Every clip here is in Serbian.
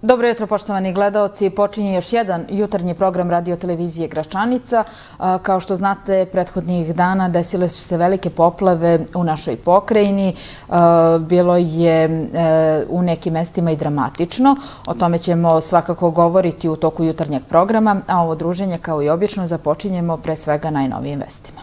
Dobro jutro, poštovani gledaoci. Počinje još jedan jutarnji program radio-televizije Gračanica. Kao što znate, prethodnih dana desile su se velike poplave u našoj pokrajini. Bilo je u nekim mestima i dramatično. O tome ćemo svakako govoriti u toku jutarnjeg programa, a ovo druženje, kao i obično, započinjemo pre svega najnovijim vestima.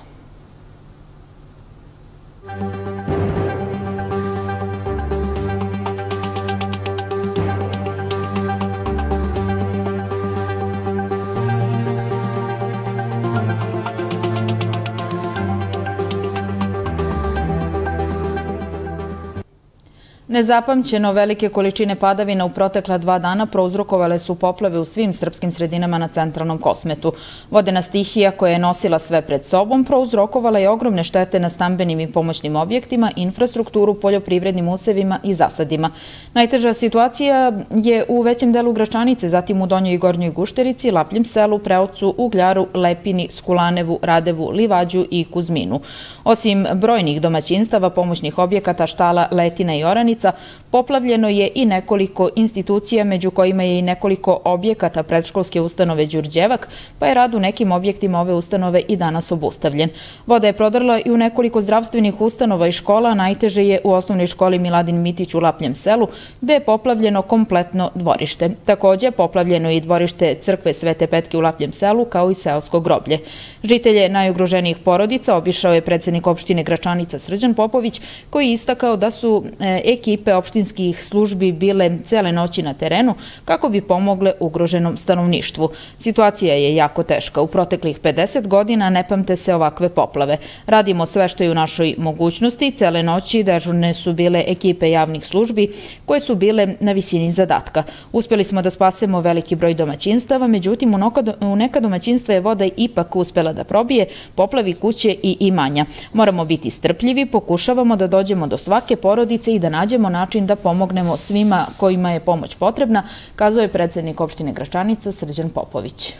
Nezapamćeno velike količine padavina u protekla 2 dana prouzrokovale su poplave u svim srpskim sredinama na centralnom Kosmetu. Vodena stihija koja je nosila sve pred sobom prouzrokovala je ogromne štete na stambenim i pomoćnim objektima, infrastrukturu, poljoprivrednim usevima i zasadima. Najteža situacija je u većem delu Gračanice, zatim u Donjoj i Gornjoj Gušterici, Lapljem selu, Preocu, Ugljaru, Lepini, Skulanevu, Radevu, Livađu i Kuzminu. Osim brojnih domaćinstava, pomoćnih objekata, štala, letina i oranica, poplavljeno je i nekoliko institucija, među kojima je i nekoliko objekata predškolske ustanove Đurđevak, pa je rad u nekim objektima ove ustanove i danas obustavljen. Voda je prodrla i u nekoliko zdravstvenih ustanova i škola, najteže je u osnovnoj školi Miladin Mitić u Lapljem selu, gde je poplavljeno kompletno dvorište. Takođe, poplavljeno je i dvorište crkve Svete Petke u Lapljem selu, kao i seosko groblje. Žitelje najugroženijih porodica obišao je predsednik opštine Gračanica Srđan Popović, koji je istakao da su ekipe opštinskih službi bile cele noći na terenu kako bi pomogle ugroženom stanovništvu. Situacija je jako teška. U proteklih 50 godina ne pamte se ovakve poplave. Radimo sve što je u našoj mogućnosti. Cele noći dežurne su bile ekipe javnih službi koje su bile na visini zadatka. Uspeli smo da spasemo veliki broj domaćinstava, međutim u neka domaćinstva je voda ipak uspela da probije, poplavi kuće i imanja. Moramo biti strpljivi, pokušavamo da dođemo do svake porodice i da nađemo način da pomognemo svima kojima je pomoć potrebna, kazao je predsednik opštine Gračanica Srđan Popović.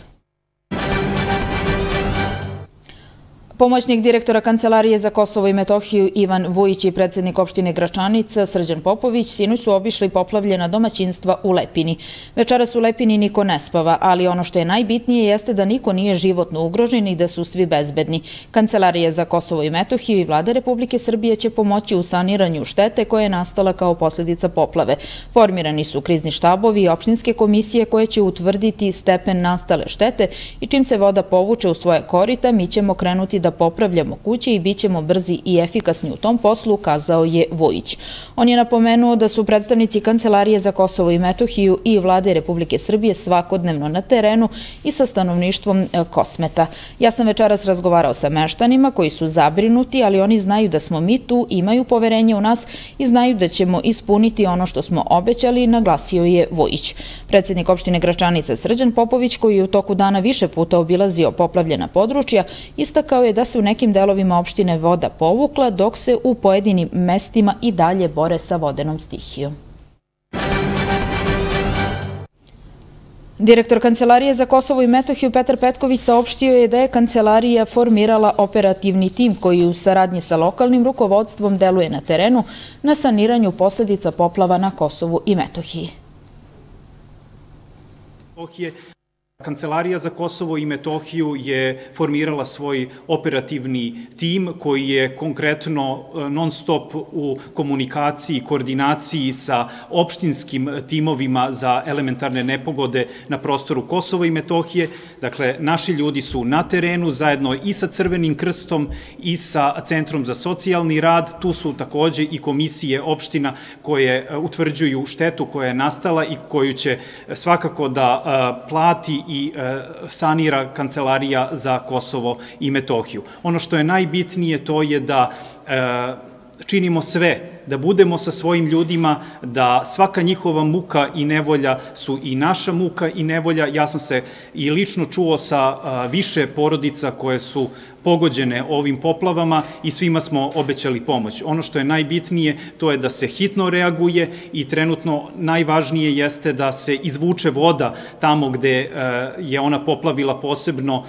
Pomoćnik direktora Kancelarije za Kosovo i Metohiju Ivan Vujić i predsednik opštine Gračanica Srđan Popović sinoć su obišli poplavljena domaćinstva u Lepini. Večeras u Lepini niko ne spava, ali ono što je najbitnije jeste da niko nije životno ugrožen i da su svi bezbedni. Kancelarija za Kosovo i Metohiju i Vlada Republike Srbije će pomoći u saniranju štete koja je nastala kao posljedica poplave. Formirani su krizni štabovi i opštinske komisije koje će utvrditi stepen nastale štete i čim se voda povuče u svoje korita, mi ćemo krenuti da popravljamo kuće i bit ćemo brzi i efikasni u tom poslu, kazao je Vujić. On je napomenuo da su predstavnici Kancelarije za Kosovo i Metohiju i Vlade Republike Srbije svakodnevno na terenu i sa stanovništvom Kosmeta. Ja sam večeras razgovarao sa meštanima koji su zabrinuti, ali oni znaju da smo mi tu, imaju poverenje u nas i znaju da ćemo ispuniti ono što smo obećali, naglasio je Vujić. Predsednik opštine Gračanica Srđan Popović, koji je u toku dana više puta obilazio poplavljena područja, istakao je da se u nekim delovima opštine voda povukla, dok se u pojedinim mestima i dalje bore sa vodenom stihijom. Direktor Kancelarije za Kosovo i Metohiju Petar Petković saopštio je da je Kancelarija formirala operativni tim koji u saradnji sa lokalnim rukovodstvom deluje na terenu na saniranju posljedica poplava na Kosovu i Metohiji. Kancelarija za Kosovo i Metohiju je formirala svoj operativni tim koji je konkretno non stop u komunikaciji, koordinaciji sa opštinskim timovima za elementarne nepogode na prostoru Kosova i Metohije. Dakle, naši ljudi su na terenu zajedno i sa Crvenim krstom i sa Centrom za socijalni rad. Tu su takođe i komisije opština koje utvrđuju štetu koja je nastala i koju će svakako da plati i sanira Kancelarija za Kosovo i Metohiju. Ono što je najbitnije to je da činimo sve, da budemo sa svojim ljudima, da svaka njihova muka i nevolja su i naša muka i nevolja. Ja sam se i lično čuo sa više porodica koje su pogođene ovim poplavama i svima smo obećali pomoć. Ono što je najbitnije to je da se hitno reaguje i trenutno najvažnije jeste da se izvuče voda tamo gde je ona poplavila posebno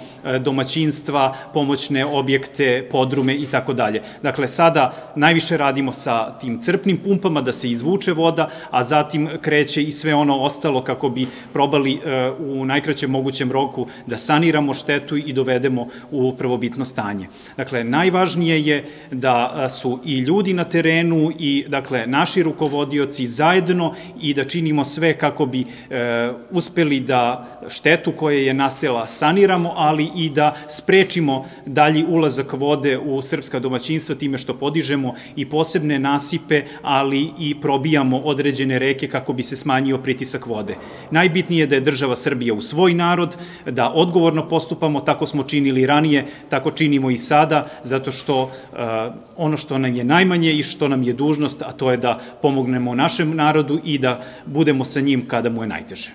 domaćinstva, pomoćne objekte, podrume i tako dalje. Dakle, sada najviše radimo sa tim tim crpnim pumpama da se izvuče voda, a zatim kreće i sve ono ostalo kako bi probali u najkraćem mogućem roku da saniramo štetu i dovedemo u prvobitno stanje. Dakle, najvažnije je da su i ljudi na terenu i dakle naši rukovodioci zajedno i da činimo sve kako bi uspeli da štetu koja je nastala saniramo, ali i da sprečimo dalji ulazak vode u srpska domaćinstva time što podižemo i posebne nasipe, ali i probijamo određene reke kako bi se smanjio pritisak vode. Najbitnije je da je država Srbija u svoj narod, da odgovorno postupamo, tako smo činili ranije, tako činimo i sada, zato što ono što nam je najmanje i što nam je dužnost, a to je da pomognemo našem narodu i da budemo sa njim kada mu je najteže.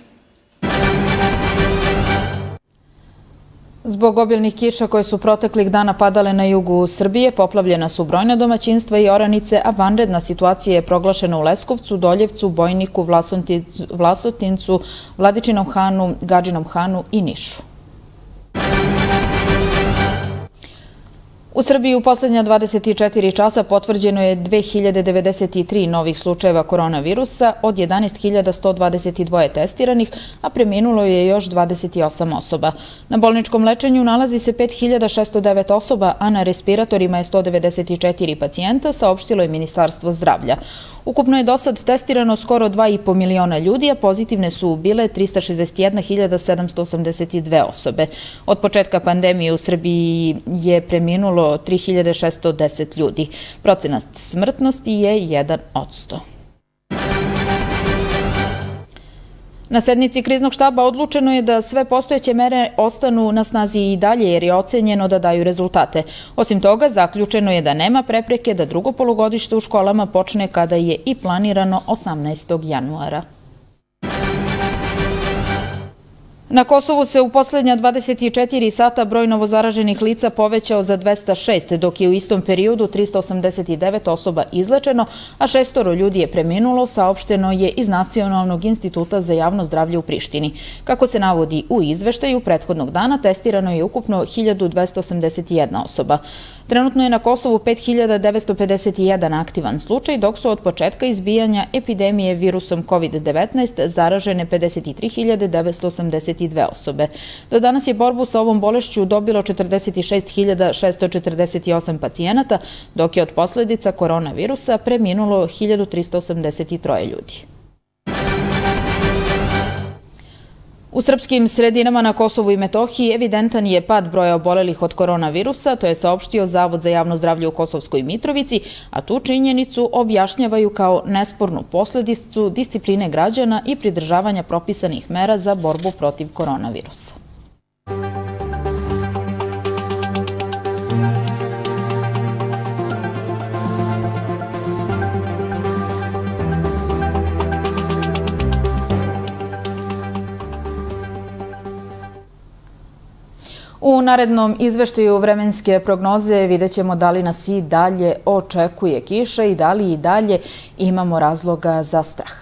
Zbog obilnih kiša koje su proteklih dana padale na jugu Srbije, poplavljena su brojna domaćinstva i oranice, a vanredna situacija je proglašena u Leskovcu, Doljevcu, Bojniku, Vlasotincu, Vladičinom Hanu, Gadžinom Hanu i Nišu. U Srbiji u poslednja 24 časa potvrđeno je 2093 novih slučajeva koronavirusa, od 11.122 testiranih, a preminulo je još 28 osoba. Na bolničkom lečenju nalazi se 5.609 osoba, a na respiratorima je 194 pacijenta, saopštilo je Ministarstvo zdravlja. Ukupno je do sad testirano skoro 2,5 miliona ljudi, a pozitivne su bile 361.782 osobe. Od početka pandemije u Srbiji je preminulo 3.610 ljudi. Procenat smrtnosti je 1%. Na sednici kriznog štaba odlučeno je da sve postojeće mere ostanu na snazi i dalje jer je ocenjeno da daju rezultate. Osim toga, zaključeno je da nema prepreke da drugo polugodište u školama počne kada je i planirano 18. januara. Na Kosovu se u poslednja 24 sata broj novozaraženih lica povećao za 206, dok je u istom periodu 389 osoba izlečeno, a 6 ljudi je preminulo, saopšteno je iz Nacionalnog instituta za javno zdravlje u Prištini. Kako se navodi u izveštaju, prethodnog dana testirano je ukupno 1281 osoba. Trenutno je na Kosovu 5951 aktivan slučaj, dok su od početka izbijanja epidemije virusom COVID-19 zaražene 53.982 osobe. Do danas je borbu sa ovom bolešću dobilo 46.648 pacijenata, dok je od posledica koronavirusa preminulo 1383 ljudi. U srpskim sredinama na Kosovu i Metohiji evidentan je pad broja obolelih od koronavirusa, to je saopštio Zavod za javno zdravlje u Kosovskoj Mitrovici, a tu činjenicu objašnjavaju kao nespornu posledicu discipline građana i pridržavanja propisanih mera za borbu protiv koronavirusa. U narednom izveštaju vremenske prognoze vidjet ćemo da li nas i dalje očekuje kiša i da li i dalje imamo razloga za strah.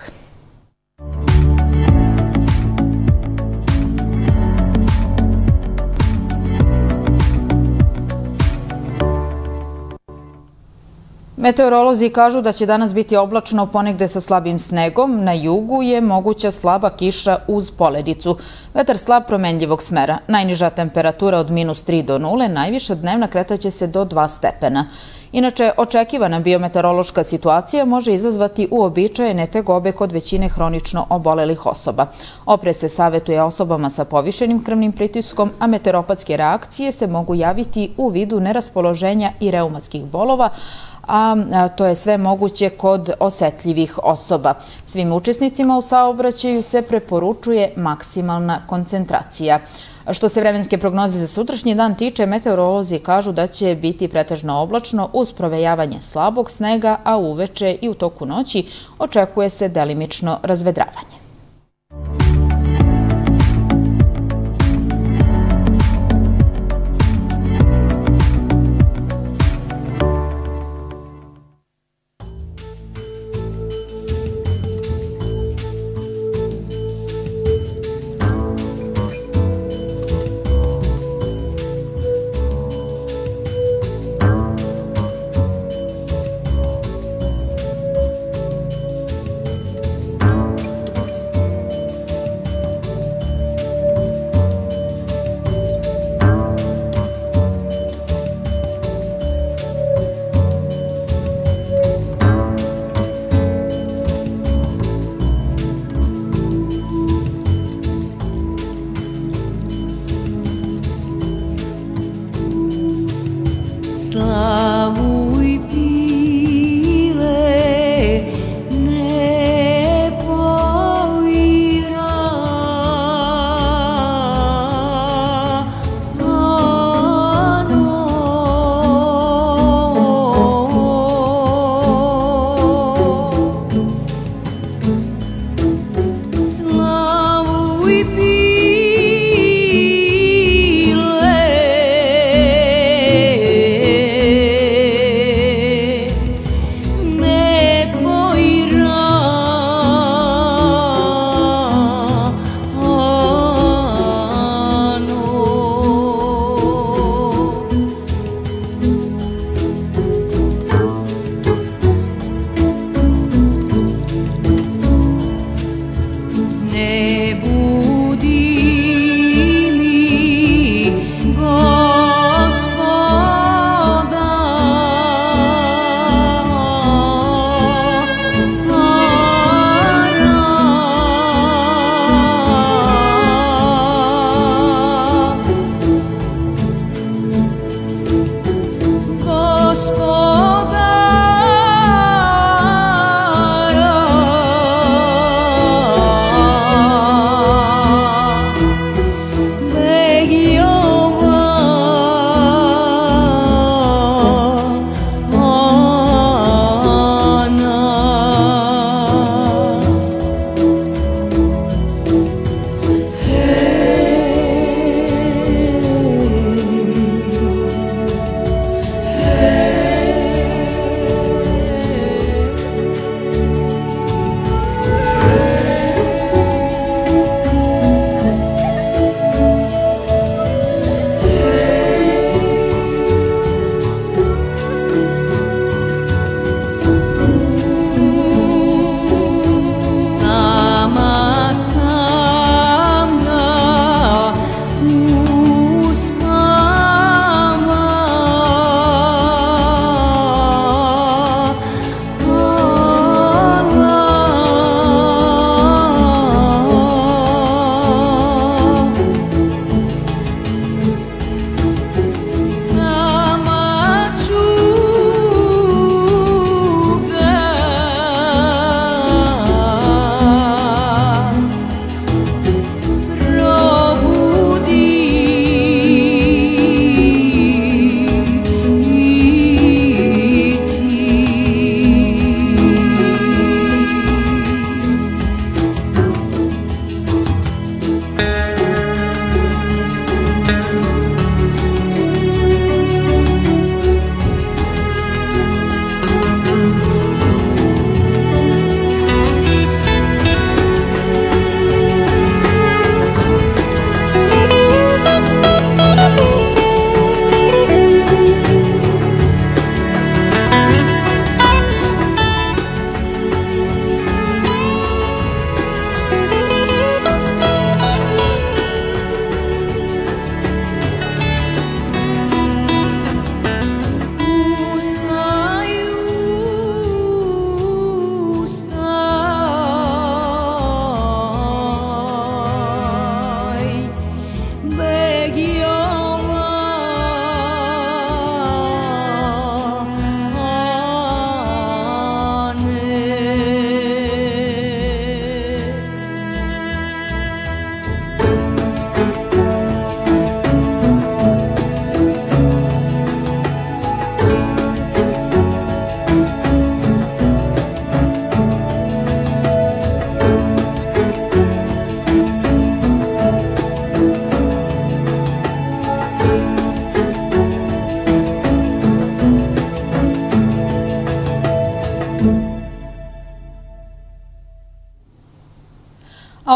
Meteorolozi kažu da će danas biti oblačno ponegde sa slabim snegom. Na jugu je moguća slaba kiša uz poledicu. Vetar slab promenljivog smera. Najniža temperatura od -3 do 0, najviša dnevna kretaće se do 2 stepena. Inače, očekivana biometeorološka situacija može izazvati uobičajene tegobe kod većine hronično obolelih osoba. Oprez se savetuje osobama sa povišenim krvnim pritiskom, a meteoropatske reakcije se mogu javiti u vidu neraspoloženja i reumatskih bolova, a to je sve moguće kod osetljivih osoba. Svim učesnicima u saobraćaju se preporučuje maksimalna koncentracija. Što se vremenske prognoze za sutrašnji dan tiče, meteorolozi kažu da će biti pretežno oblačno uz provejavanje slabog snega, a uveče i u toku noći očekuje se delimično razvedravanje.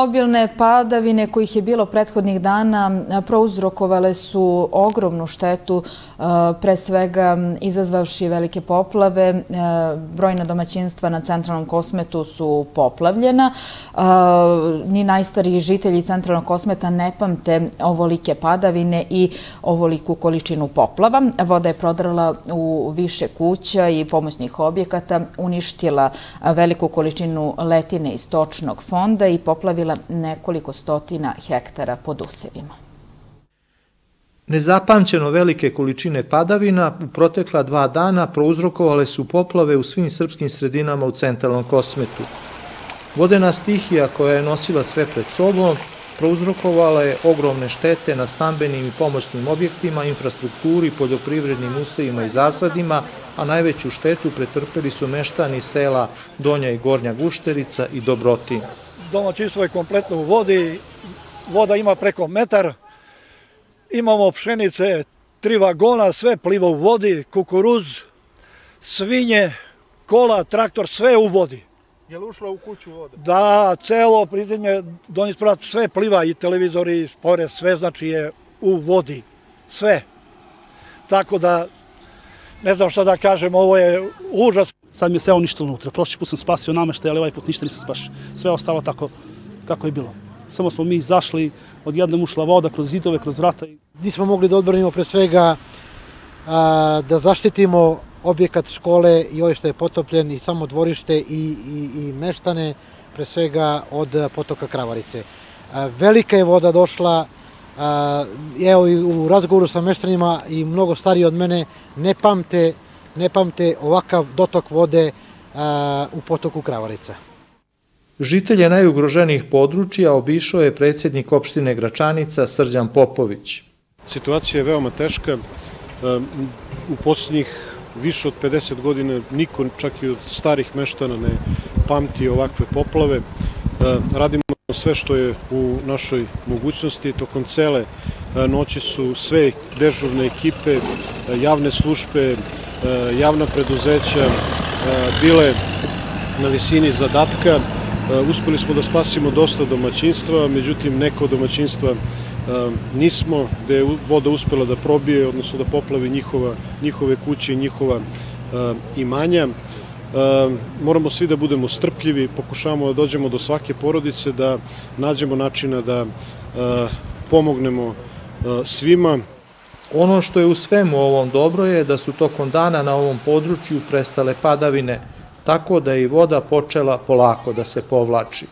Obilne padavine kojih je bilo prethodnih dana prouzrokovale su ogromnu štetu, pre svega izazvavši velike poplave. Brojna domaćinstva na centralnom Kosmetu su poplavljena. Ni najstariji žitelji centralnog Kosmeta ne pamte ovolike padavine i ovoliku količinu poplava. Voda je prodrala u više kuća i pomoćnih objekata, uništila veliku količinu letine i stočnog fonda i poplavila nekoliko stotina hektara pod usevima. Nezapamćeno velike količine padavina u protekla 2 dana prouzrokovale su poplave u svim srpskim sredinama u centralnom Kosmetu. Vodena stihija koja je nosila sve pred sobom prouzrokovala je ogromne štete na stambenim i pomoćnim objektima, infrastrukturi, poljoprivrednim usevima i zasadima, a najveću štetu pretrpeli su meštani sela Donja i Gornja Gušterica i Dobrotin. Domaćinstvo je kompletno u vodi, voda ima preko metar, imamo pšenice, 3 vagona, sve pliva u vodi, kukuruz, svinje, kola, traktor, sve u vodi. Je li ušla u kuću voda? Da, celo pridjenje, Donji Sprat, sve pliva, i televizori, i spore, sve znači je u vodi, sve. Tako da, ne znam šta da kažem, ovo je užas. Sad mi je sve uništilo unutra. Prošli put sam spasio nameštaj, ali ovaj put ništa nisam spašio. Sve je ostalo tako kako je bilo. Samo smo mi izašli, odjednom ušla voda kroz zidove, kroz vrata. Nismo mogli da odbranimo pre svega da zaštitimo objekat škole i ovo što je potopljen i samo dvorište i meštane pre svega od potoka Kravarice. Velika je voda došla, evo i u razgovoru sa meštanima i mnogo stariji od mene ne pamte ovakav dotok vode u potoku Kravarica. Žitelje najugroženijih područja obišao je predsjednik opštine Gračanica Srđan Popović. Situacija je veoma teška. U posljednjih više od 50 godina niko, čak i od starih meštana, ne pamti ovakve poplave. Radimo sve što je u našoj mogućnosti. Tokom cele noći su sve dežurne ekipe, javne službe, javna preduzeća bile na visini zadatka. Uspeli smo da spasimo dosta domaćinstva, međutim neko domaćinstva nismo, gde je voda uspela da probije, odnosno da poplavi njihove kuće i njihova imanja. Moramo svi da budemo strpljivi, pokušavamo da dođemo do svake porodice, da nađemo načina da pomognemo svima. Ono što je u svemu ovom dobro je da su tokom dana na ovom području prestale padavine, tako da je i voda počela polako da se povlači.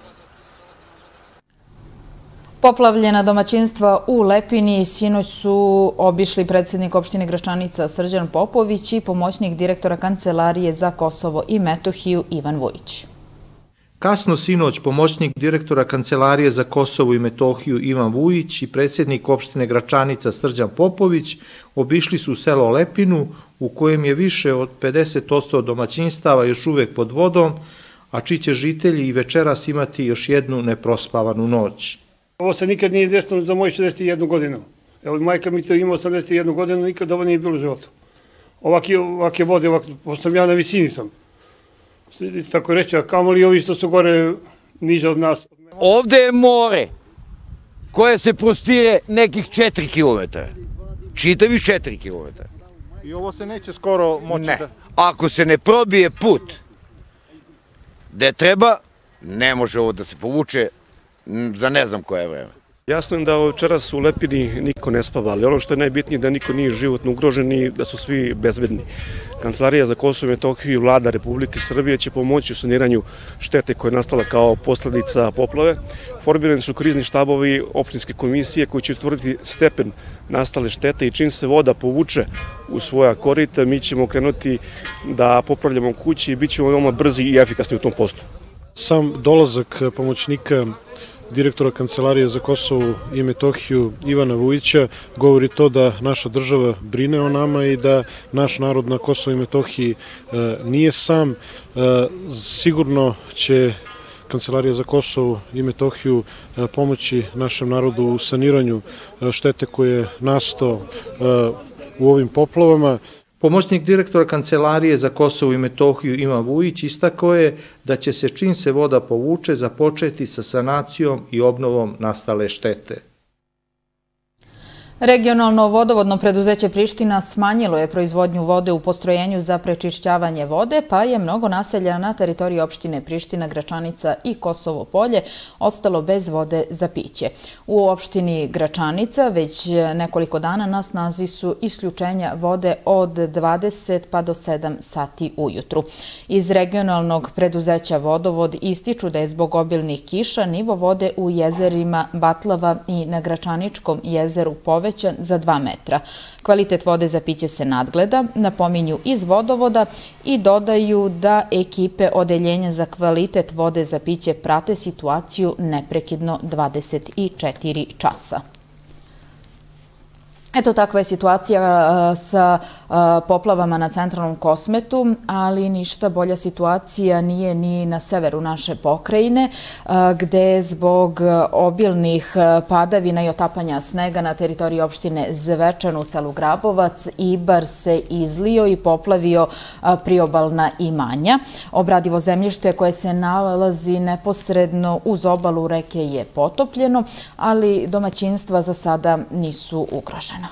Poplavljena domaćinstva u Lepini sinoć su obišli predsjednik opštine Gračanica Srđan Popović i pomoćnik direktora Kancelarije za Kosovo i Metohiju Ivan Vujić. Kasno sinoć pomoćnik direktora Kancelarije za Kosovo i Metohiju Ivan Vujić i predsjednik opštine Gračanica Srđan Popović obišli su selo Lepinu, u kojem je više od 50% domaćinstava još uvek pod vodom, a čiji će žitelji i večeras imati još jednu neprospavanu noć. Ovo se nikad nije desilo za moju 61 godinu. Evo, majka mi to ima 81 godinu, nikad ovo nije bilo u životu. Ovake vode, sam ja na visini sam. Tako reći, a kamoli ovi što su gore niže od nas. Ovde je more koje se prostire nekih 4 km. Čitavih 4 km. I ovo se neće skoro moći da... Ako se ne probije put gde treba, ne može ovo da se povuče za ne znam koje vreme. Jasno je da večeras u Lepini niko ne spava, ali ono što je najbitnije da niko nije životno ugrožen i da su svi bezbedni. Kancelarija za Kosovo i Metohiju i Vlada Republike Srbije će pomoći u saniranju štete koja je nastala kao posledica poplave. Formirani su krizni štabovi opštinske komisije koji će utvrditi stepen nastale štete i čim se voda povuče u svoja korita, mi ćemo krenuti da popravljamo kući i bit ćemo veoma brzi i efikasni u tom poslu. Sam dolazak pomoćnika direktora Kancelarije za Kosovo i Metohiju Ivana Vujića govori to da naša država brine o nama i da naš narod na Kosovo i Metohiji nije sam. Sigurno će Kancelarija za Kosovo i Metohiju pomoći našem narodu u saniranju štete koje je nastao u ovim poplavama. Pomoćnik direktora Kancelarije za Kosovo i Metohiju Ivan Vujić istakao je da će se čim se voda povuče započeti sa sanacijom i obnovom nastale štete. Regionalno vodovodno preduzeće Priština smanjilo je proizvodnju vode u postrojenju za prečišćavanje vode, pa je mnogo naselja na teritoriji opštine Priština, Gračanica i Kosovo Polje ostalo bez vode za piće. U opštini Gračanica već nekoliko dana na snazi su isključenja vode od 20 pa do 7 sati ujutru. Iz regionalnog preduzeća Vodovod ističu da je zbog obilnih kiša nivo vode u jezerima Batlava i na Gračaničkom jezeru povećan za 2 metra. Kvalitet vode za piće se nadgleda, napominju iz Vodovoda i dodaju da ekipe Odeljenja za kvalitet vode za piće prate situaciju neprekidno 24 časa. Eto, takva je situacija sa poplavama na centralnom Kosmetu, ali ništa bolja situacija nije ni na severu naše pokrajine, gde zbog obilnih padavina i otapanja snega na teritoriji opštine Zvečan u selu Grabovac Ibar se izlio i poplavio priobalna imanja. Obradivo zemljište koje se nalazi neposredno uz obalu reke je potopljeno, ali domaćinstva za sada nisu ugrožena.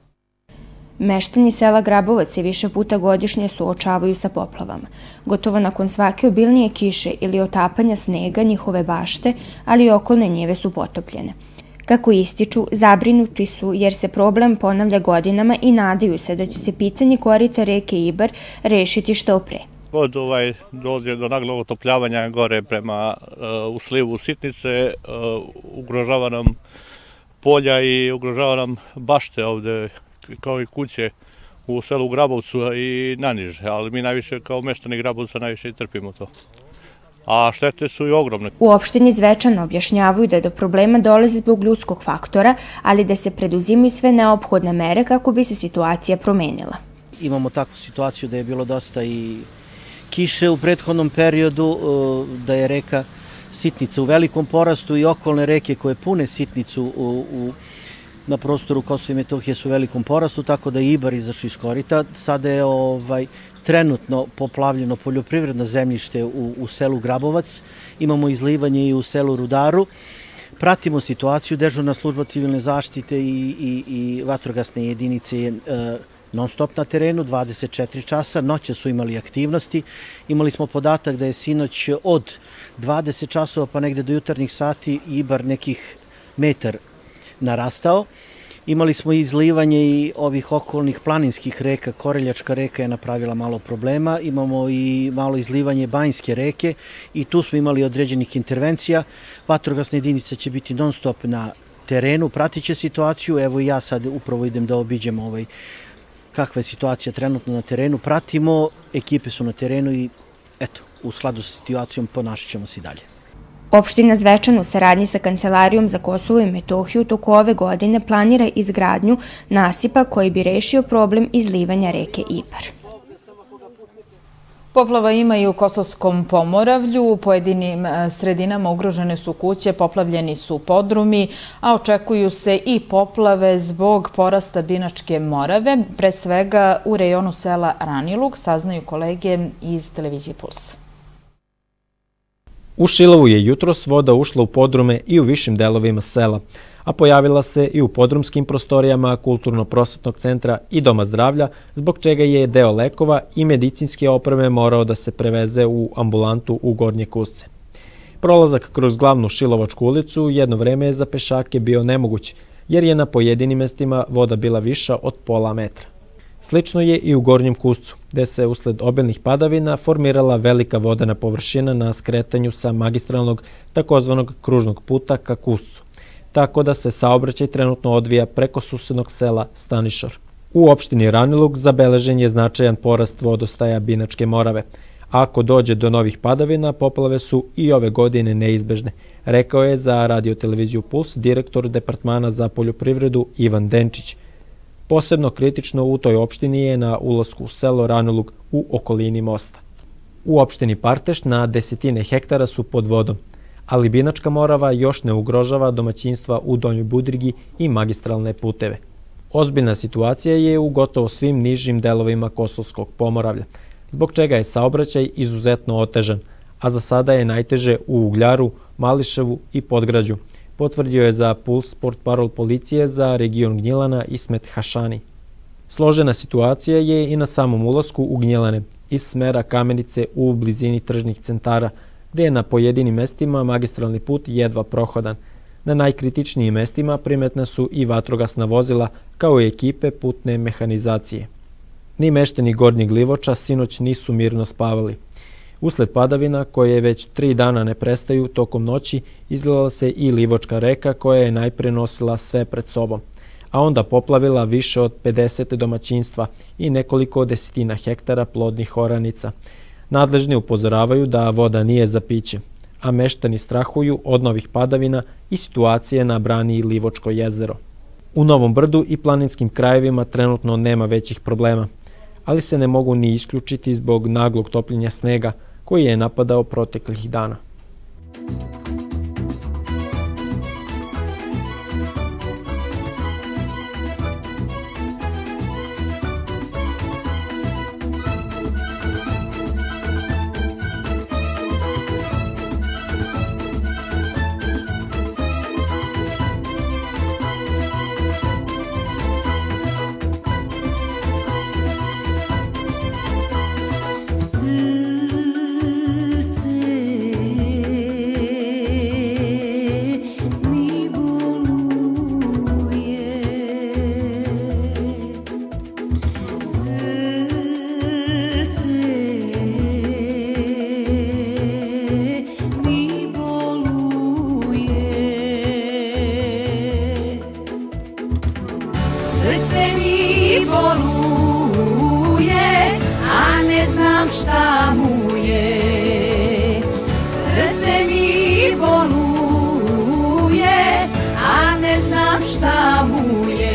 Meštani sela Grabovac se više puta godišnje suočavaju sa poplavama. Gotovo nakon svake obilnije kiše ili otapanja snega njihove bašte, ali i okolne njive su potopljene. Kako ističu, zabrinuti su jer se problem ponavlja godinama i nadaju se da će se pitanje korita reke Ibar rešiti što pre. God dođe do naglog otopljavanja gore prema u slivu Sitnice, ugrožava nam polja i ugrožava nam bašte ovde, kao i kuće u selu Grabovcu i naniže, ali mi najviše kao meštani Grabovca najviše trpimo to. A štete su i ogromne. U opštini Zvečan objašnjavaju da do problema dolazi zbog ljudskog faktora, ali da se preduzimaju sve neophodne mere kako bi se situacija promenila. Imamo takvu situaciju da je bilo dosta i kiše u prethodnom periodu, da je reka Sitnica u velikom porastu i okolne reke koje pune Sitnicu na prostoru Kosova i Metohije su u velikom porastu, tako da je Ibar izašao iz korita. Sada je trenutno poplavljeno poljoprivredno zemljište u selu Grabovac, imamo izlivanje i u selu Rudaru. Pratimo situaciju, dežurna služba civilne zaštite i vatrogasne jedinice je non stop na terenu, 24 časa, noće su imali aktivnosti. Imali smo podatak da je sinoć od 20 časova pa negde do jutarnjih sati Ibar nekih metar narastao. Imali smo izlivanje i ovih okolnih planinskih reka, Koreljačka reka je napravila malo problema, imamo i malo izlivanje Banjske reke i tu smo imali određenih intervencija. Vatrogasna jedinica će biti non stop na terenu, pratit će situaciju, evo i ja sad upravo idem da obiđem kakva je situacija trenutno na terenu, pratimo, ekipe su na terenu i eto, u skladu sa situacijom ponašat ćemo se i dalje. Opština Zvečan u saradnji sa Kancelarijom za Kosovo i Metohiju toku ove godine planira izgradnju nasipa koji bi rešio problem izlivanja reke Ibar. Poplava ima i u Kosovskom Pomoravlju, u pojedinim sredinama ugrožene su kuće, poplavljeni su podrumi, a očekuju se i poplave zbog porasta Binačke Morave, pre svega u rejonu sela Ranilug, saznaju kolege iz televizije Puls. U Šilovu je jutros voda ušla u podrume i u višim delovima sela, a pojavila se i u podrumskim prostorijama Kulturno-prosvetnog centra i Doma zdravlja, zbog čega je deo lekova i medicinske opreme morao da se preveze u ambulantu u Gornje Kusce. Prolazak kroz glavnu Šilovačku ulicu jedno vreme je za pešake bio nemoguć, jer je na pojedinim mestima voda bila viša od pola metra. Slično je i u Gornjem Kuscu, gde se usled obilnih padavina formirala velika vodena površina na skretanju sa magistralnog takozvanog kružnog puta ka Kuscu, tako da se saobraćaj trenutno odvija preko susednog sela Stanišor. U opštini Ranilug zabeležen je značajan porast vodostaja Binačke Morave, a ako dođe do novih padavina, poplave su i ove godine neizbežne, rekao je za radio-televiziju Puls direktor Departmana za poljoprivredu Ivan Denčić. Posebno kritično u toj opštini je na ulasku u selo Ranilug u okolini mosta. U opštini Parteš na desetine hektara su pod vodom, ali Binačka Morava još ne ugrožava domaćinstva u Donjoj Budrigi i magistralne puteve. Ozbiljna situacija je u gotovo svim nižim delovima Kosovskog pomoravlja, zbog čega je saobraćaj izuzetno otežan, a za sada je najteže u Ugljaru, Mališevu i Podgrađu, potvrdio je za Puls portparol policije za region Gnjilana Ismet Hašani. Složena situacija je i na samom ulasku u Gnjilane, iz smera Kamenice u blizini tržnih centara, gde je na pojedinim mestima magistralni put jedva prohodan. Na najkritičnijim mestima primetna su i vatrogasna vozila, kao i ekipe putne mehanizacije. Ni meštani Gornjeg Livoča sinoć nisu mirno spavali. Usled padavina, koje već 3 dana ne prestaju tokom noći, izlila se i Livočka reka koja je najpre nosila sve pred sobom, a onda poplavila više od 50 domaćinstva i nekoliko desetina hektara plodnih oranica. Nadležni upozoravaju da voda nije za piće, a meštani strahuju od novih padavina i situacije na brani Livočko jezero. U Novom Brdu i planinskim krajevima trenutno nema većih problema, ali se ne mogu ni isključiti zbog naglog topljenja snega koji je napadao proteklih dana. Srce mi boluje, a ne znam šta mu je. Srce mi boluje, a ne znam šta mu je.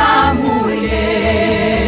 šta mu je.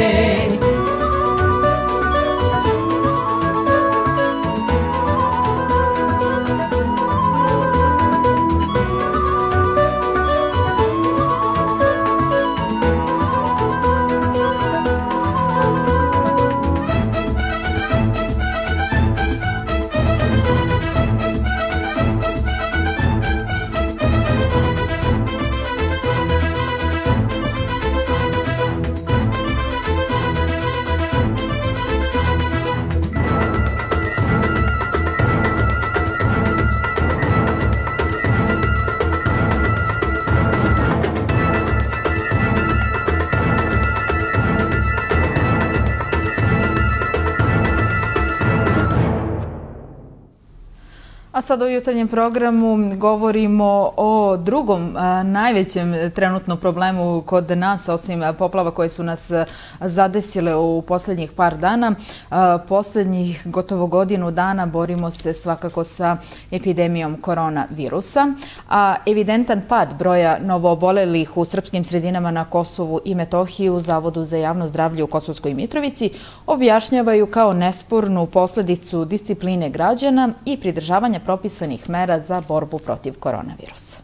A sad u jutarnjem programu govorimo o drugom najvećem trenutno problemu kod nas, osim poplava koje su nas zadesile u posljednjih par dana. Posljednjih gotovo godinu dana borimo se svakako sa epidemijom koronavirusa, a evidentan pad broja novoobolelih u srpskim sredinama na Kosovu i Metohiji u Zavodu za javno zdravlje u Kosovskoj Mitrovici objašnjavaju kao nespornu posledicu discipline građana i pridržavanja propisanih mera za borbu protiv koronavirusa.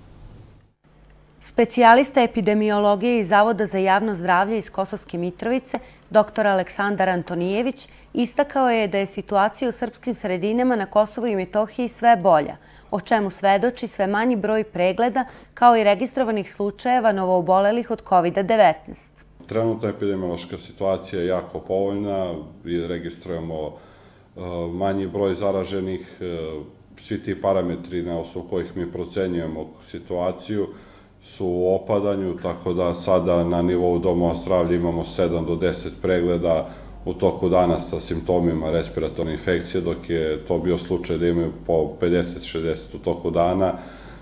Specijalista epidemiologije iz Zavoda za javno zdravlje iz Kosovske Mitrovice, dr. Aleksandar Antonijević, istakao je da je situacija u srpskim sredinama na Kosovu i Metohiji sve bolja, o čemu svedoči sve manji broj pregleda kao i registrovanih slučajeva novoobolelih od COVID-19. Trenutna epidemiološka situacija je jako povoljna i registrujemo manji broj zaraženih. Svi ti parametri na osnovu kojih mi procenjujemo situaciju su u opadanju, tako da sada na nivou domova zdravlja imamo 7 do 10 pregleda u toku dana sa simptomima respiratorne infekcije, dok je to bio slučaj da imaju po 50-60 u toku dana.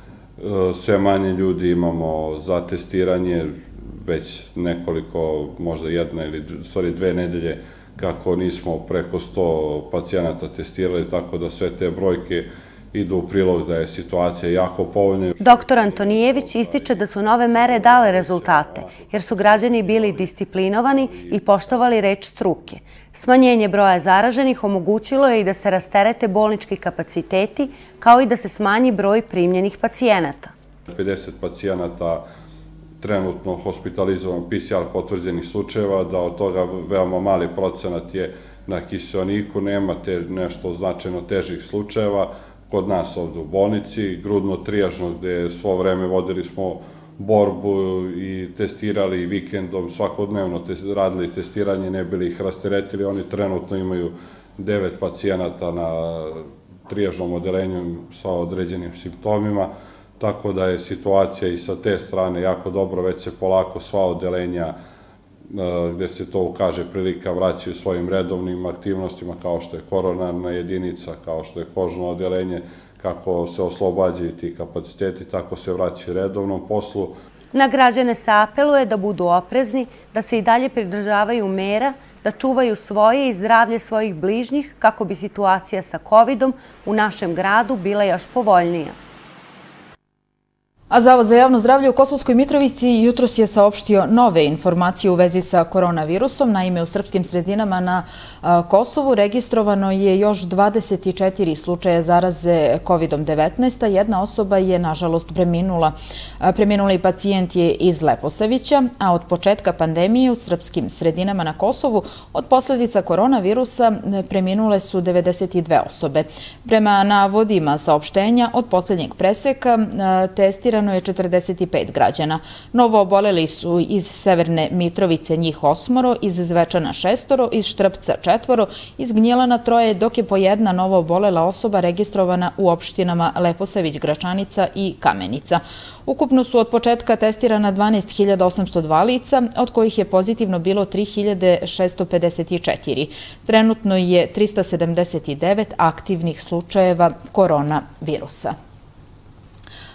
Sve manje ljudi imamo za testiranje, već nekoliko, možda jedna ili dve nedelje kako nismo preko 100 pacijenata testirali, tako da sve te brojke idu u prilog da je situacija jako povoljna. Dr. Antonijević ističe da su nove mere dale rezultate, jer su građani bili disciplinovani i poštovali reč struke. Smanjenje broja zaraženih omogućilo je i da se rasterete bolnički kapaciteti, kao i da se smanji broj primljenih pacijenata. 50 pacijenata trenutno hospitalizovan PCR potvrđenih slučajeva, da od toga veoma mali procenat je na kiseoniku, nema nešto značajno težih slučajeva. Kod nas ovde u bolnici, grudno trijažno, gde svo vreme vodili smo borbu i testirali vikendom, svakodnevno radili testiranje, ne bili ih rasteretili. Oni trenutno imaju 9 pacijenata na trijažnom odelenju sa određenim simptomima, tako da je situacija i sa te strane jako dobro, već se polako sva odelenja gde se to ukaže prilika vraćaju svojim redovnim aktivnostima, kao što je koronarna jedinica, kao što je kožno odelenje, kako se oslobađaju ti kapaciteti, tako se vraćaju redovnom poslu. Na građane se apeluje da budu oprezni, da se i dalje pridržavaju mera, da čuvaju svoje i zdravlje svojih bližnjih kako bi situacija sa COVID-om u našem gradu bila još povoljnija. A Zavod za javno zdravlje u Kosovskoj Mitrovici jutros je saopštio nove informacije u vezi sa koronavirusom. Naime, u srpskim sredinama na Kosovu registrovano je još 24 slučaja zaraze COVID-19, a jedna osoba je nažalost preminula. Preminuli pacijent je iz Leposavića, a od početka pandemije u srpskim sredinama na Kosovu od posljedica koronavirusa preminule su 92 osobe. Prema navodima saopštenja, od posljednjeg preseka testirano je 45 građana. Novo oboleli su iz Severne Mitrovice njih 8, iz Zvečana 6, iz Štrpca 4, iz Gnjilana 3, dok je po jedna novo obolela osoba registrovana u opštinama Leposavić, Gračanica i Kamenica. Ukupno su od početka testirana 12.802 lica, od kojih je pozitivno bilo 3.654. Trenutno je 379 aktivnih slučajeva koronavirusa.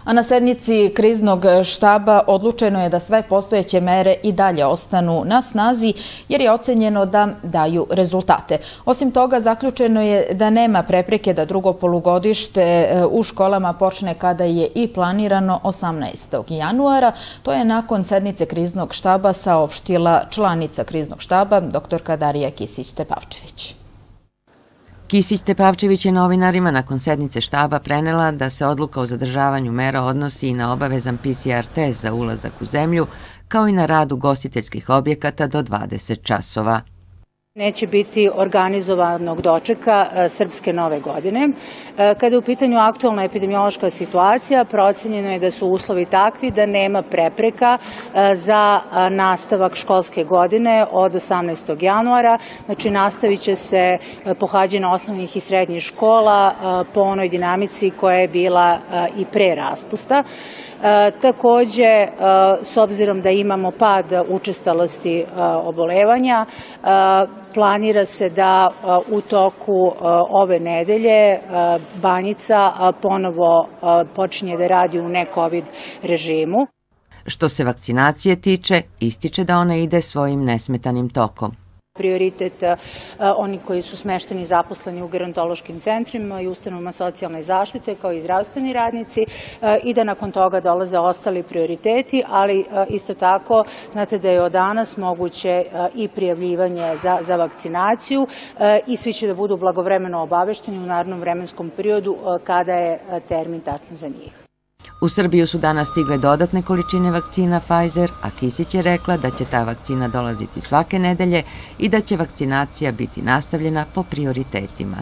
A na sednici kriznog štaba odlučeno je da sve postojeće mere i dalje ostanu na snazi jer je ocenjeno da daju rezultate. Osim toga, zaključeno je da nema prepreke da drugo polugodište u školama počne kada je i planirano 18. januara. To je nakon sednice kriznog štaba saopštila članica kriznog štaba, dr. Darija Kisić-Tepavčević. Kisić-Tepavčević je novinarima nakon sednice štaba prenela da se odluka o zadržavanju mera odnosi i na obavezan PCR test za ulazak u zemlju, kao i na rad ugostiteljskih objekata do 20 časova. Neće biti organizovanog dočeka Srpske nove godine. Kada je u pitanju aktualna epidemiološka situacija, procenjeno je da su uslovi takvi da nema prepreka za nastavak školske godine od 18. januara. Znači, nastavit će se pohađanje osnovnih i srednjih škola po onoj dinamici koja je bila i pre raspusta. Takođe, s obzirom da imamo pad učestalosti obolevanja, planira se da u toku ove nedelje Banjica ponovo počinje da radi u ne-COVID režimu. Što se vakcinacije tiče, ističe da ona ide svojim nesmetanim tokom. Prioritet oni koji su smešteni i zaposleni u gerontološkim centrima i ustanovama socijalne zaštite kao i zdravstveni radnici i da nakon toga dolaze ostali prioriteti, ali isto tako znate da je od danas moguće i prijavljivanje za vakcinaciju i svi će da budu blagovremeno obavešteni u narednom vremenskom periodu kada je termin tačno za njih. U Srbiju su danas stigle dodatne količine vakcina Pfizer, a Kisić je rekla da će ta vakcina dolaziti svake nedelje i da će vakcinacija biti nastavljena po prioritetima.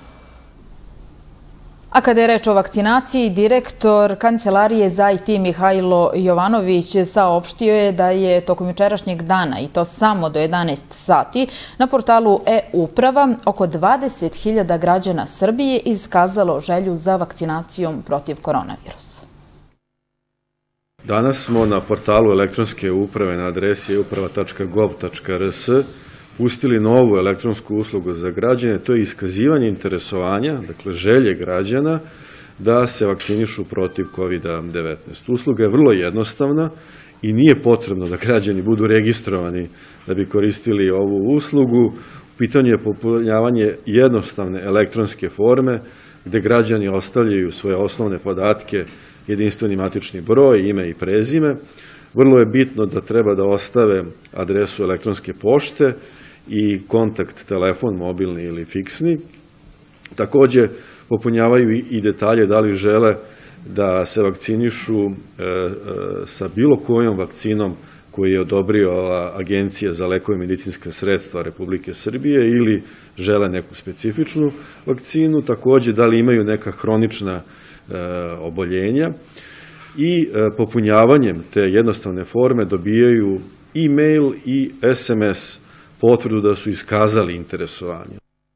A kada je reč o vakcinaciji, direktor Kancelarije za IT Mihajlo Jovanović saopštio je da je tokom jučerašnjeg dana, i to samo do 11 sati, na portalu e-uprava oko 20.000 građana Srbije iskazalo želju za vakcinacijom protiv koronavirusa. Danas smo na portalu elektronske uprave na adresi euprava.gov.rs pustili novu elektronsku uslugu za građane, to je iskazivanje interesovanja, dakle želje građana da se vakcinišu protiv COVID-19. Usluga je vrlo jednostavna i nije potrebno da građani budu registrovani da bi koristili ovu uslugu. U pitanju je popunjavanje jednostavne elektronske forme gde građani ostavljaju svoje osnovne podatke, jedinstveni matični broj, ime i prezime. Vrlo je bitno da treba da ostave adresu elektronske pošte i kontakt telefon, mobilni ili fiksni. Takođe, popunjavaju i detalje da li žele da se vakcinišu sa bilo kojom vakcinom koju je odobrila Agencija za lekove i medicinska sredstva Republike Srbije ili žele neku specifičnu vakcinu. Takođe, da li imaju neka hronična oboljenja i popunjavanjem te jednostavne forme dobijaju e-mail i SMS potvrdu da su iskazali interesovanje.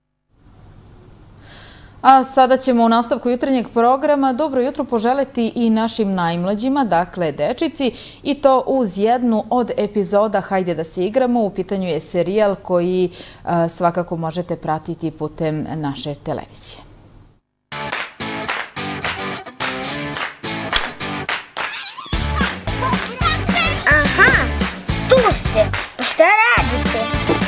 A sada ćemo u nastavku jutarnjeg programa dobro jutro poželeti i našim najmlađima, dakle dečici, i to uz jednu od epizoda Hajde da se igramo. U pitanju je serijal koji svakako možete pratiti putem naše televizije. Aha, tu ste. Šta radite?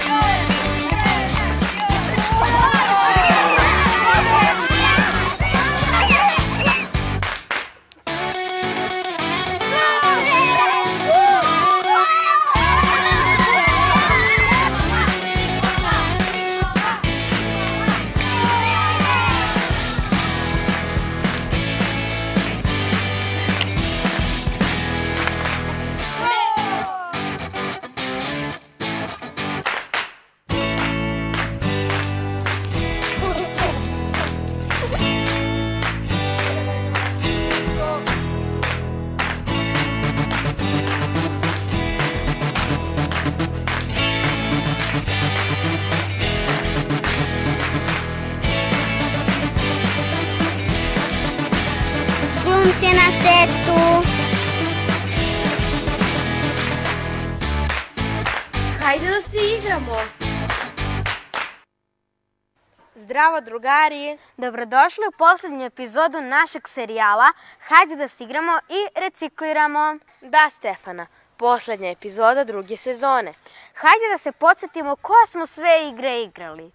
Glumci na setu. Hajde da se igramo. Zdravo drugari! Dobrodošli u posljednju epizodu našeg serijala Hajde da se igramo i recikliramo. Da, Stefana, posljednja epizoda druge sezone. Hajde da se podsjetimo koje smo sve igre igrali.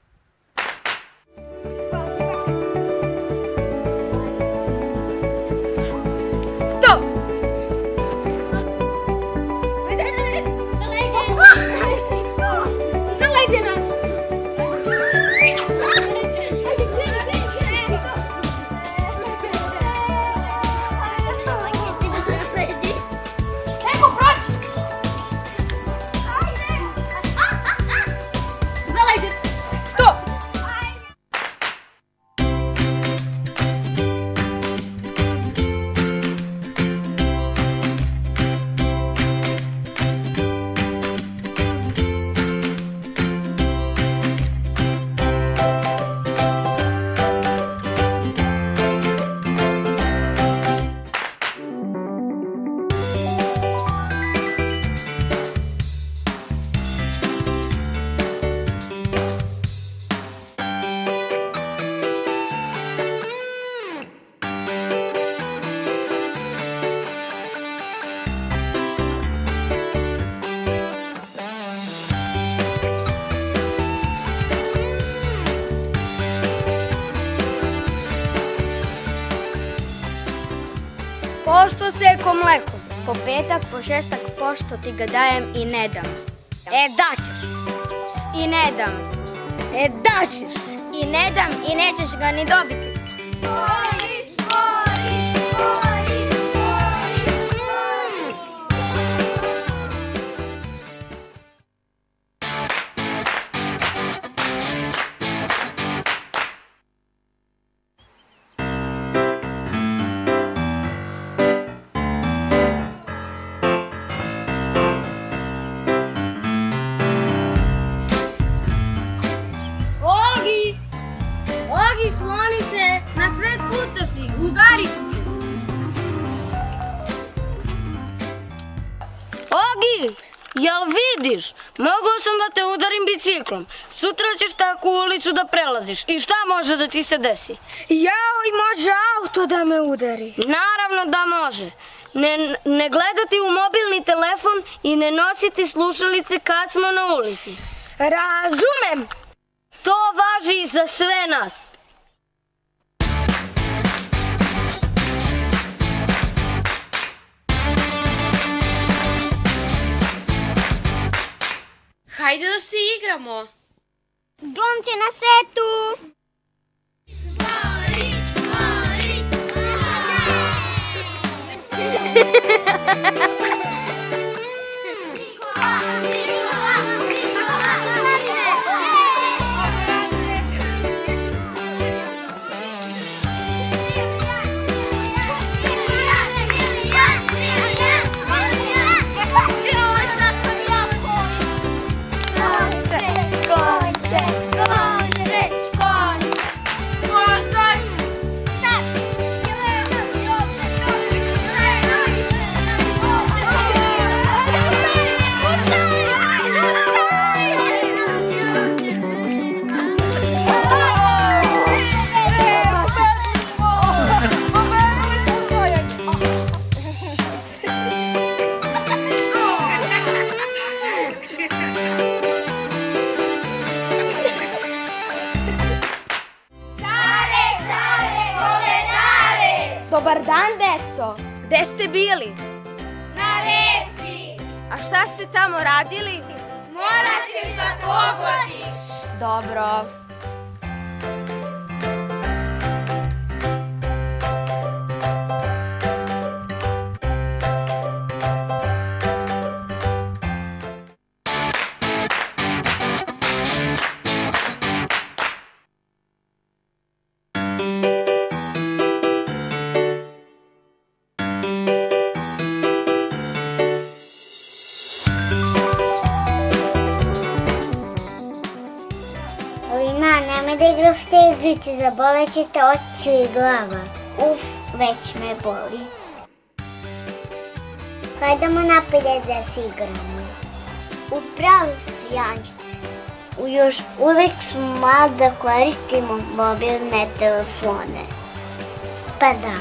Pošto seko mleko, po petak, po šestak, pošto ti ga dajem i ne dam. Daćeš. I ne dam. Daćeš. I ne dam i nećeš ga ni dobiti. Sloni se, na sred puta si, udari ću te. Ogi, jel vidiš? Mogao sam da te udarim biciklom. Sutra ćeš takvu ulicu da prelaziš. I šta može da ti se desi? Jao, i može auto da me udari. Naravno da može. Ne gledati u mobilni telefon i ne nositi slušalice kad smo na ulici. Razumem. To važi za sve nas. Hajde da se igramo. Glumci na setu. Dobar dan, deco. Gde ste bili? Na reci. A šta ste tamo radili? Morat ćeš da pogodiš. Dobro. Nemoj da igraš te igrice, zaboleće te oči i glava. Uf, već me boli. Hajdemo napolje da se igramo. Upravo si, Anđe. još uvek smo malo da koristimo mobilne telefone. Pa da.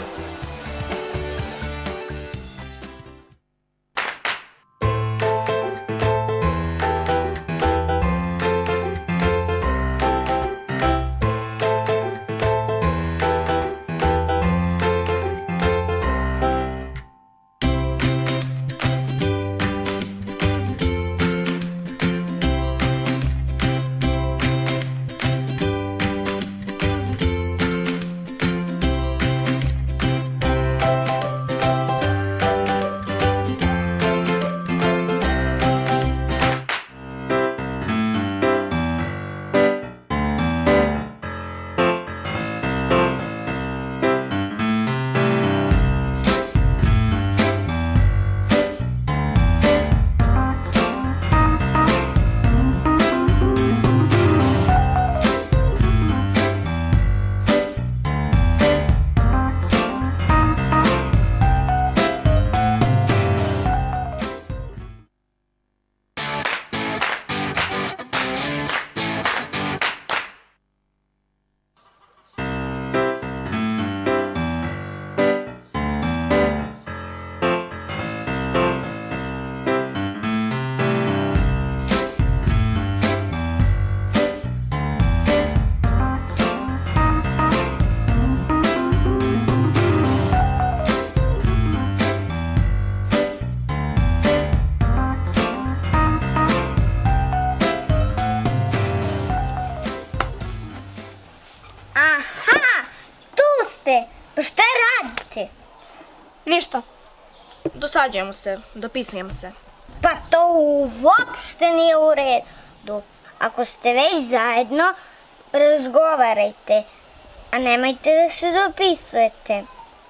Šta radite? Ništa. Dosađujemo se, dopisujemo se. Pa to uopšte nije u redu. Ako ste već zajedno, razgovarajte, a nemojte da se dopisujete.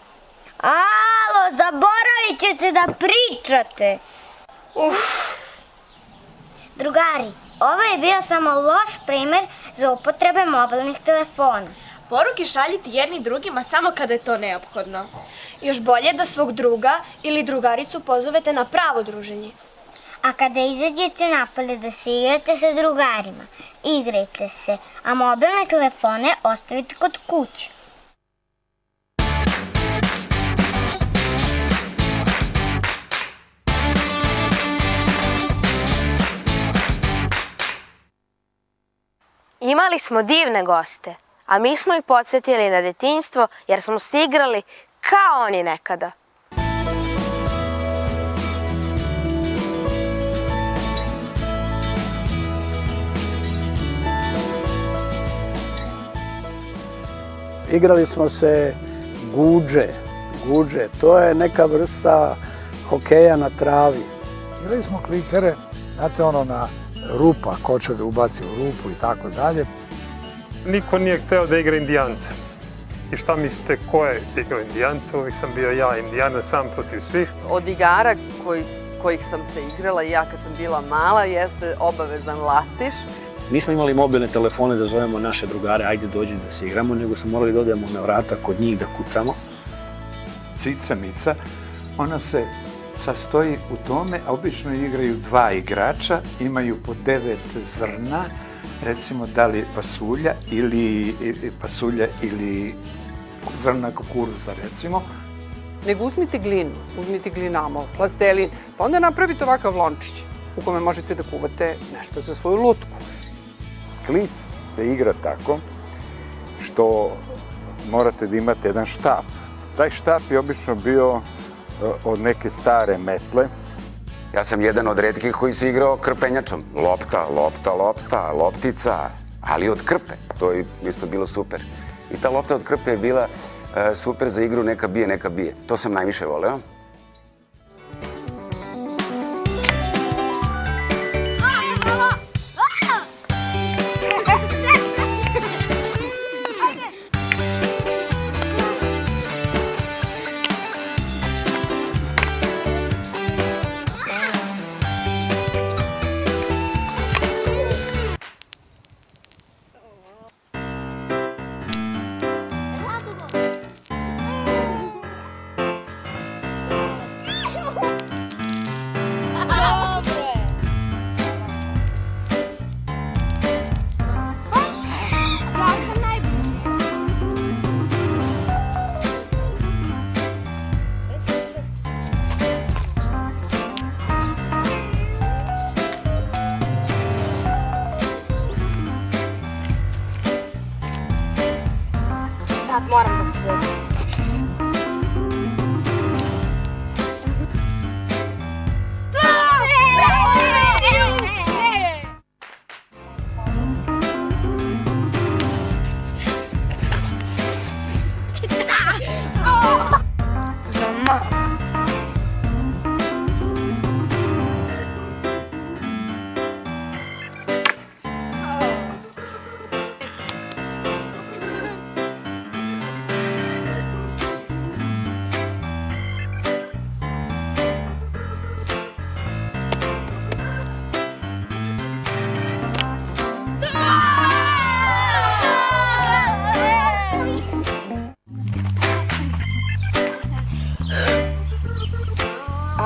Alo, zaboravit ćete da pričate. Drugari, ovo je bio samo loš primer za upotrebe mobilnih telefona. Poruke šaljite jedni drugima samo kada je to neophodno. Još bolje da svog druga ili drugaricu pozovete na pravo druženje. A kada izađete napolje da se igrate sa drugarima, igrajte se, a mobilne telefone ostavite kod kuće. Imali smo divne goste, a mi smo ih podsjetili na detinjstvo jer smo se igrali kao oni nekada. Igrali smo se guđe. To je neka vrsta hokeja na travi. Igrali smo klikere, znate ono na rupa, ko će da ubaci u rupu i tako dalje. Niko nije hteo da igra indijance. I šta mislite, ko je igrao indijance? Uvijek sam bio ja, indijana, sam protiv svih. Od igara kojih sam se igrala i ja kad sam bila mala jeste obavezan lastiš. Nismo imali mobilne telefone da zovemo naše drugare, ajde dođi da se igramo, nego smo morali da odemo na vrata kod njih da kucamo. Cica Mica, ona se sastoji u tome, a obično igraju dva igrača, imaju po 9 zrna, recimo da li pasulja ili zrna kukuruza, recimo. Nego uzmite glinu, uzmite glinamol, plastelin, pa onda napravite ovakav lončić u kome možete da kuvate nešto za svoju lutku. Klis se igra tako što morate da imate jedan štap. Taj štap je obično bio od neke stare metle. Ja sam jedan od retkih koji se igrao krpenjačom. Lopta, loptica, ali od krpe. To je isto bilo super. I ta lopta od krpe je bila super za igru neka bije. To sam najviše voleo.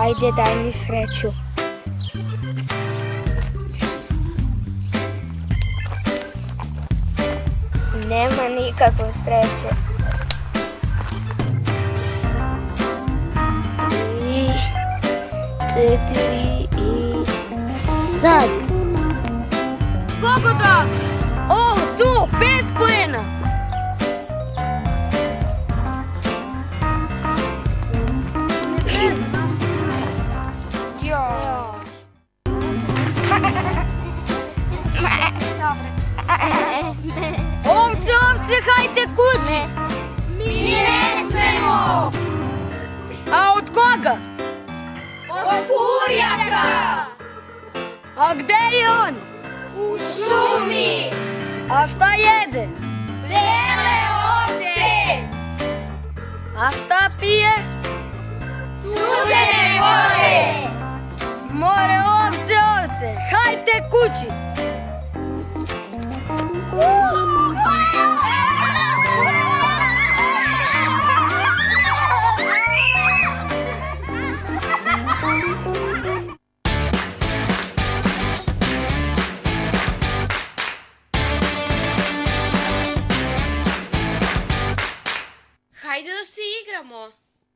Ajde, daj mi sreću. Nema nikakve sreće. 3, 4 i sad. Pogoda! O, tu, 5 poena! Ovce, hajte kući! Mi ne smemo! A od koga? Od kurjaka! A gde je on? U šumi! A šta jede? Bele ovce! A šta pije? Studene vode! More ovce, hajte kući! Hajde da se igramo.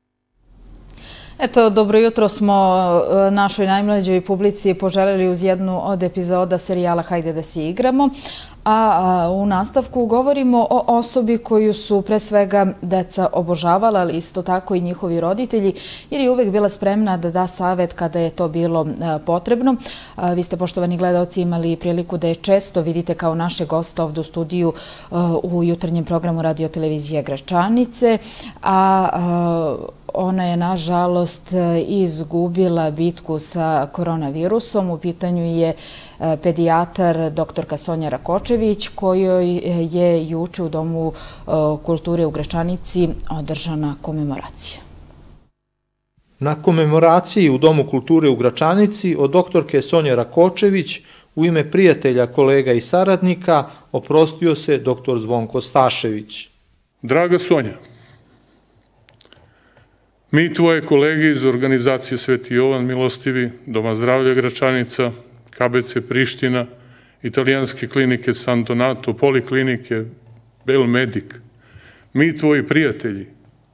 Eto, dobro jutro smo našoj najmlađoj publici poželjeli uz jednu od epizoda serijala Hajde da se igramo. A u nastavku govorimo o osobi koju su pre svega deca obožavala, ali isto tako i njihovi roditelji, jer je uvek bila spremna da da savet kada je to bilo potrebno. Vi ste, poštovani gledaoci, imali priliku da je često vidite kao naše gosta ovdje u studiju u jutarnjem programu Radio-televizije Gračanice, a ona je, nažalost, izgubila bitku sa koronavirusom. U pitanju je pedijatar doktorka Sonja Rakočević, kojoj je juče u Domu kulture u Gračanici održana komemoracija. Na komemoraciji u Domu kulture u Gračanici od doktorke Sonje Rakočević u ime prijatelja, kolega i saradnika oprostio se doktor Zvonko Stašević. Draga Sonja, mi, tvoje kolege iz organizacije Sveti Jovan Milostivi, Doma zdravlja Gračanica, KBC Priština, italijanske klinike San Donato, poliklinike Belmedik, mi, tvoji prijatelji,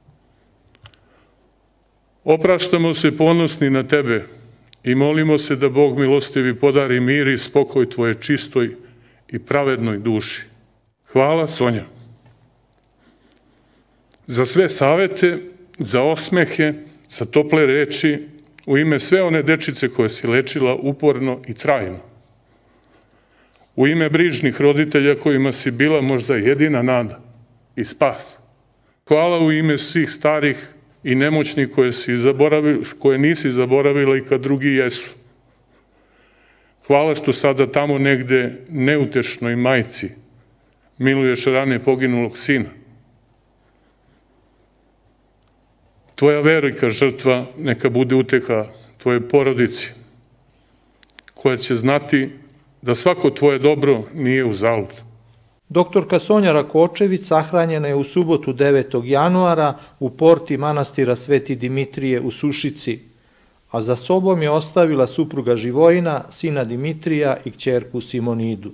opraštamo se ponosni na tebe i molimo se da Bog milostivi podari mir i spokoj tvoje čistoj i pravednoj duši. Hvala, Sonja, za sve savete, za osmehe, za tople reči, u ime sve one dečice koje si lečila uporno i trajno. U ime brižnih roditelja kojima si bila možda jedina nada i spas. Hvala u ime svih starih i nemoćnih koje nisi zaboravila i kad drugi jesu. Hvala što sada tamo negde neutešnoj majci miluješ rane poginulog sina. Tvoja velika žrtva neka bude uteha tvoje porodici, koja će znati da svako tvoje dobro nije uzalud. Doktorka Sonja Rakočević sahranjena je u subotu 9. januara u porti manastira Sveti Dimitrije u Sušici, a za sobom je ostavila supruga Živojina, sina Dimitrija i kćerku Simonidu.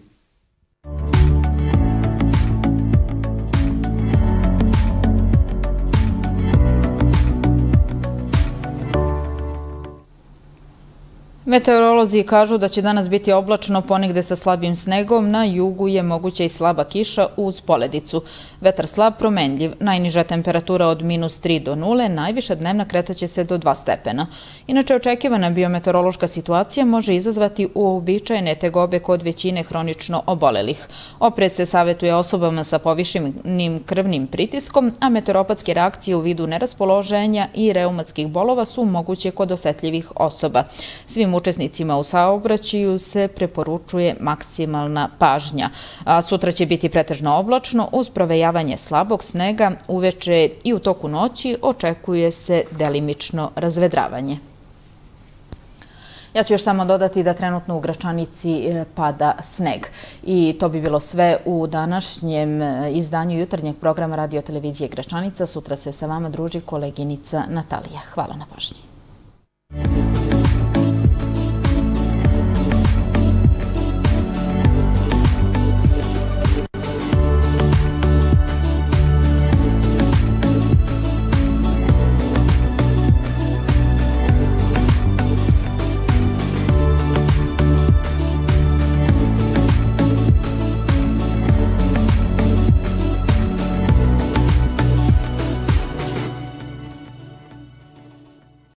Meteorolozi kažu da će danas biti oblačno, ponegde sa slabim snegom, na jugu je moguća i slaba kiša uz poledicu. Vetar slab, promenljiv, najniža temperatura od -3 do 0, najviša dnevna kretaće se do 2 stepena. Inače, očekivana biometeorološka situacija može izazvati uobičajene tegobe kod većine hronično obolelih. Oprez se savjetuje osobama sa povišenim krvnim pritiskom, a meteoropatske reakcije u vidu neraspoloženja i reumatskih bolova su moguće kod osetljivih osoba. Svim učesnicima u saobraćaju se preporučuje maksimalna pažnja. Sutra će biti pretežno oblačno uz provejavanje slabog snega, uveče i u toku noći očekuje se delimično razvedravanje. Ja ću još samo dodati da trenutno u Gračanici pada sneg. I to bi bilo sve u današnjem izdanju jutarnjeg programa Radio-televizije Gračanica. Sutra se sa vama druži koleginica Natalija. Hvala na pažnji.